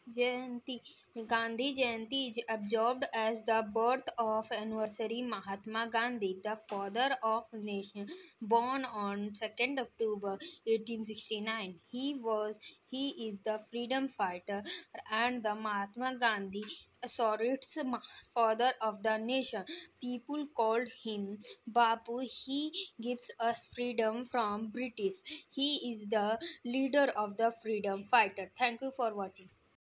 Jayanti. Gandhi Jayanti is observed as the birth of anniversary Mahatma Gandhi, the father of nation, born on 2nd October 1869. He is the freedom fighter and the Mahatma Gandhi Sorrit's father of the nation. People called him Bapu. He gives us freedom from British. He is the leader of the freedom fighter. Thank you for watching.